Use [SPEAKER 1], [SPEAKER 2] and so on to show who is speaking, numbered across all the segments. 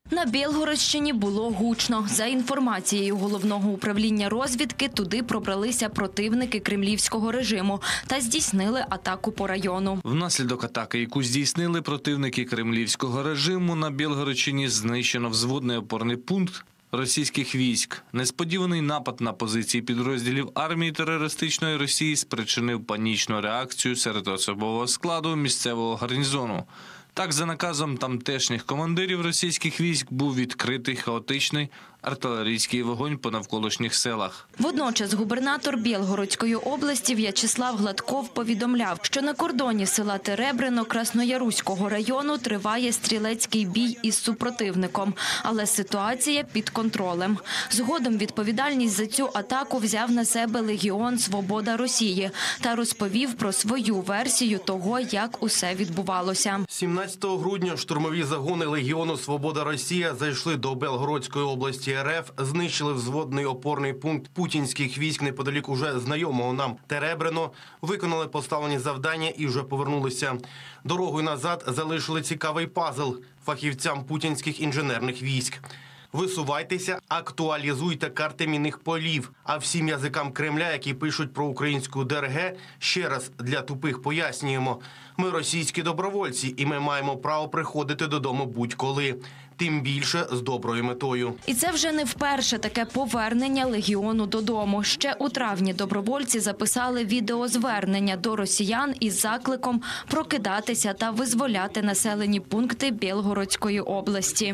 [SPEAKER 1] На Білгородщині було гучно. За інформацією Головного управління розвідки, туди пробралися противники кремлівського режиму та здійснили атаку по району.
[SPEAKER 2] Внаслідок атаки, яку здійснили противники кремлівського режиму, на Білгородщині знищено взводний опорний пункт російських військ. Несподіваний напад на позиції підрозділів армії терористичної Росії спричинив панічну реакцію серед особового складу місцевого гарнізону. Так, за наказом тамтешніх командирів російських військ був відкритий хаотичний артилерійський вогонь по навколишніх селах.
[SPEAKER 1] Водночас губернатор Білгородської області В'ячеслав Гладков повідомляв, що на кордоні села Теребрино Краснояруського району триває стрілецький бій із супротивником, але ситуація під контролем. Згодом відповідальність за цю атаку взяв на себе Легіон «Свобода Росії» та розповів про свою версію того, як усе відбувалося.
[SPEAKER 3] 17 грудня штурмові загони Легіону «Свобода Росія» зайшли до Белгородської області РФ, знищили взводний опорний пункт путінських військ неподалік уже знайомого нам Теребрино, виконали поставлені завдання і вже повернулися. Дорогою назад залишили цікавий пазл фахівцям путінських інженерних військ. Висувайтеся, актуалізуйте карти мінних полів. А всім язикам Кремля, які пишуть про українську ДРГ, ще раз для тупих пояснюємо. Ми російські добровольці, і ми маємо право приходити додому будь-коли. Тим більше з доброю метою.
[SPEAKER 1] І це вже не вперше таке повернення Легіону додому. Ще у травні добровольці записали відеозвернення до росіян із закликом прокидатися та визволяти населені пункти Білгородської області.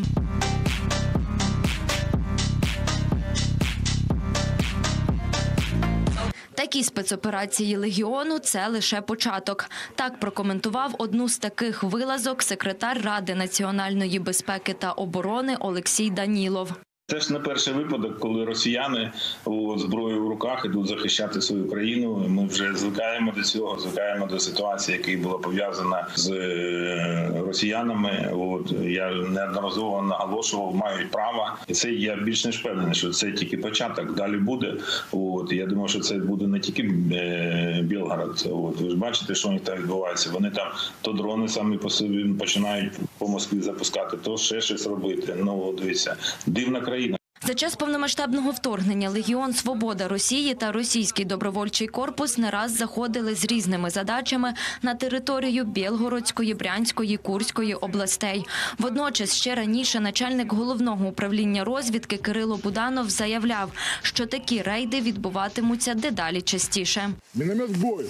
[SPEAKER 1] Такі спецоперації Легіону – це лише початок. Так прокоментував одну з таких вилазок секретар Ради національної безпеки та оборони Олексій Данілов.
[SPEAKER 4] Це ж не перший випадок, коли росіяни зброєю в руках ідуть захищати свою країну. Ми вже звикаємо до цього, звикаємо до ситуації, яка була пов'язана з росіянами. Я неодноразово наголошував, мають право. І це я більш ніж впевнений, що це тільки початок, далі буде. Я думаю, що це буде не тільки Білгород. Ви ж бачите, що у них там відбувається. Вони там то дрони самі по собі починають по Москві запускати, то ще щось робити. Дивіться, дивна країна.
[SPEAKER 1] За час повномасштабного вторгнення Легіон «Свобода Росії» та російський добровольчий корпус не раз заходили з різними задачами на територію Білгородської, Брянської, Курської областей. Водночас ще раніше начальник Головного управління розвідки Кирило Буданов заявляв, що такі рейди відбуватимуться дедалі частіше.
[SPEAKER 5] Міномет в бою!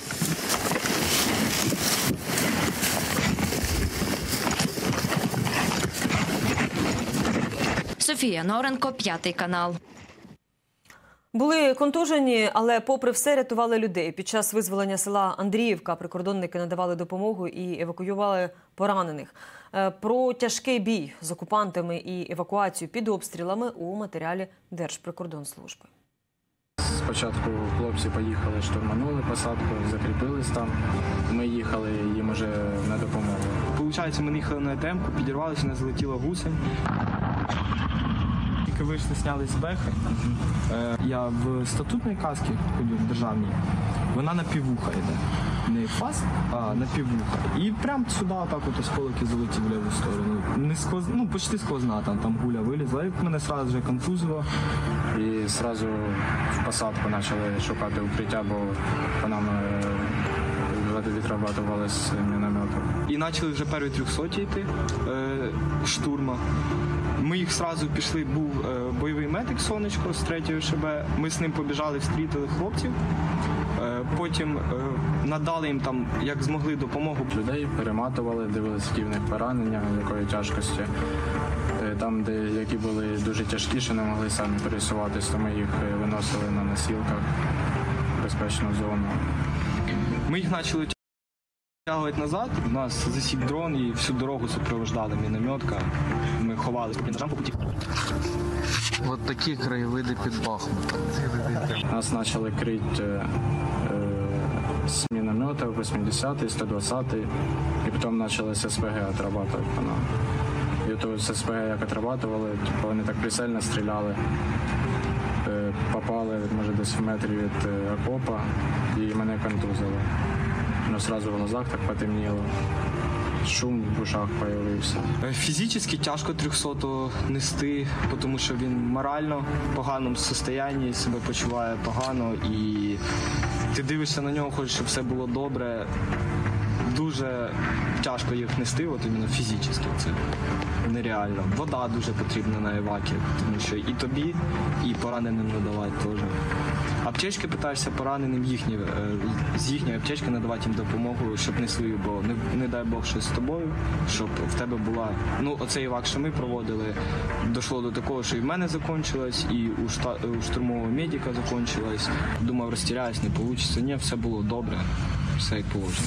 [SPEAKER 1] Софія Норенко, 5 канал.
[SPEAKER 6] Були контужені, але попри все рятували людей. Під час визволення села Андріївка прикордонники надавали допомогу і евакуювали поранених. Про тяжкий бій з окупантами і евакуацію під обстрілами у матеріалі Держприкордонслужби.
[SPEAKER 7] Спочатку хлопці поїхали, штурманули посадку, закріпились там. Ми їхали їм уже на допомогу.
[SPEAKER 8] Получається, ми їхали на ЕТМ-ку, підірвалися, не залетіла гусень. Тільки вийшли, зняли з бехи. Я в статутній касці ходю, в державній. Вона на піввуха йде. Не фас, а на піввуха. І прямо сюди отак от осколки залетів в ліву сторону. Почти сквозна, там гуля вилізла. І мене одразу вже контузило.
[SPEAKER 7] І одразу в посадку почали шукати укриття, бо по нам відрабатували з міномету.
[SPEAKER 8] І почали вже перші 300 йти штурма. Ми їх одразу пішли, був бойовий медик Сонечко з 3-ї ШБ. Ми з ним побіжали, встрітили хлопців. Потім надали їм там, як змогли, допомогу.
[SPEAKER 7] Людей перематували, дивилися, які в них поранення, якої тяжкості. Там, які були дуже тяжкі, що не могли самі пересуватися, то ми їх виносили на носілках в безпечну зону.
[SPEAKER 8] Ми їх почали тягувати назад, у нас засік дрон і всю дорогу супроводжала мінометка. Ми ховалися по бліндажам по путі.
[SPEAKER 2] Ось такі краєвиди під Бахмутом.
[SPEAKER 7] Нас почали крити з мінометів 80-й, 120-й, і потім почали з СПГ отрабатувати по нам. І то з СПГ як отрабатували, вони так прицельно стріляли. Попали, може, десь в метрі від окопа, і мене контузили. Одразу в глазах так потемніло. шум в ушах з'явився.
[SPEAKER 8] Фізично тяжко 300-го нести, тому що він морально в поганому стані, себе почуває погано і ти дивишся на нього, хочеш, щоб все було добре. Дуже тяжко їх нести, от іменно фізично, це нереально. Вода дуже потрібна на евакі, тому що і тобі, і пораненим надавати теж. Аптечки питаєшся пораненим з їхньої аптечки надавати їм допомогу, щоб несли, бо не дай Бог щось з тобою, щоб в тебе була... Ну, оцей евак, що ми проводили, дійшло до такого, що і в мене закінчилось, і у штурмового медика закінчилось. Думав, розтіряюсь, не вийде. Ні, все було добре, все як положено.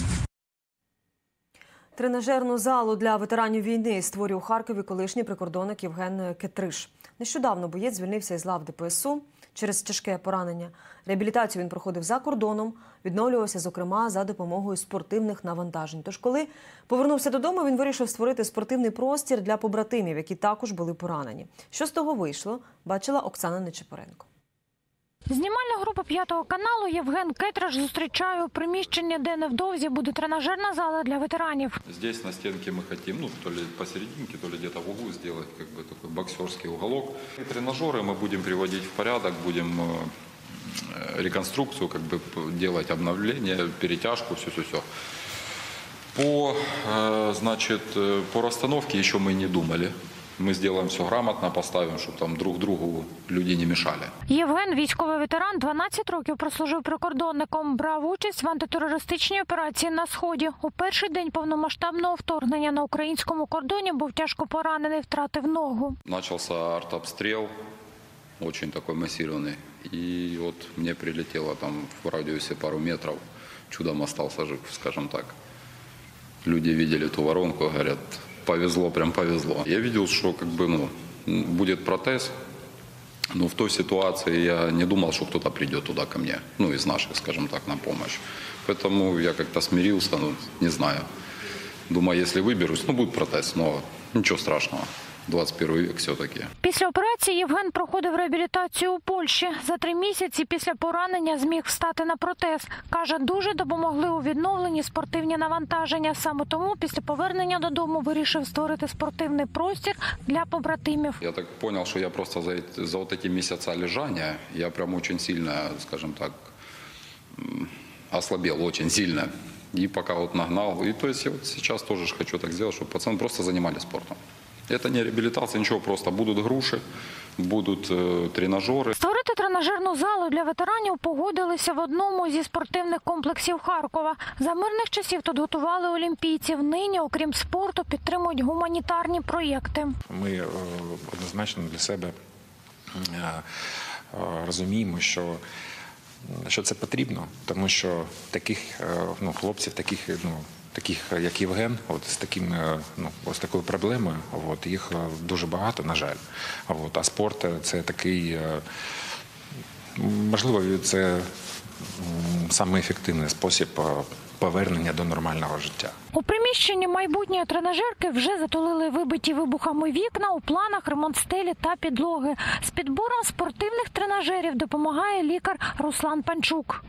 [SPEAKER 6] Тренажерну залу для ветеранів війни створює у Харкові колишній прикордонник Євген Кетриш. Нещодавно боєць звільнився із лав ДПСУ через тяжке поранення. Реабілітацію він проходив за кордоном, відновлювався, зокрема, за допомогою спортивних навантажень. Тож, коли повернувся додому, він вирішив створити спортивний простір для побратимів, які також були поранені. Що з того вийшло, бачила Оксана Нечипоренко.
[SPEAKER 5] Знімальна група «П'ятого каналу» Євген Кетриш зустрічає у приміщенні, де невдовзі буде тренажерна зала для ветеранів.
[SPEAKER 9] Здесь на стенке мы хотим, то ли посерединке, то ли где-то в углу сделать такой боксерский уголок. И тренажеры мы будем приводить в порядок, будем реконструкцию делать, обновление, перетяжку, все-все-все. По расстановке еще мы не думали. Ми зробимо все грамотно, поставимо, щоб там друг другу люди не мішали.
[SPEAKER 5] Євген, військовий ветеран, 12 років прослужив прикордонником. Брав участь в антитерористичній операції на Сході. У перший день повномасштабного вторгнення на українському кордоні був тяжко поранений, втратив ногу.
[SPEAKER 9] Почався артобстріл, дуже такий масирований. І от мені прилетіло там в радіусі пару метрів. Чудом залишився жив, скажімо так. Люди бачили ту воронку, говорять, повезло, прям повезло. Я видел, что будет протез, но в той ситуации я не думал, что кто-то придет туда ко мне, из наших, скажем так, на помощь. Поэтому я как-то смирился, не знаю. Думаю, если выберусь, будет протез, но ничего страшного. 21 вік все-таки.
[SPEAKER 5] Після операції Євген проходив реабілітацію у Польщі. За 3 місяці після поранення зміг встати на протез. Каже, дуже допомогли у відновленні спортивні навантаження. Саме тому після повернення додому вирішив створити спортивний простір для побратимів.
[SPEAKER 9] Я так зрозумів, що я просто за ці місяці лежання, я прям дуже сильно, скажімо так, ослабел, дуже сильно. И пока нагнал. И то есть я сейчас тоже хочу так сделать, чтобы пацаны просто занимались спортом. Это не реабілітація, нічого, просто будуть груші, будуть тренажери.
[SPEAKER 5] Створити тренажерну залу для ветеранів погодилися в одному зі спортивних комплексів Харкова. За мирних часів тут готували олімпійців. Нині, окрім спорту, підтримують гуманітарні проєкти.
[SPEAKER 10] Ми однозначно для себе розуміємо, що це потрібно, тому що таких хлопців, таких як Євген, з ось такою проблемою, їх дуже багато, на жаль. А спорт – це такий, можливо, це саме ефективний спосіб повернення до нормального життя.
[SPEAKER 5] У приміщенні майбутньої тренажерки вже затулили вибиті вибухами вікна, у планах ремонт стелі та підлоги. З підбором спортивних тренажерів допомагає лікар Руслан Панчук.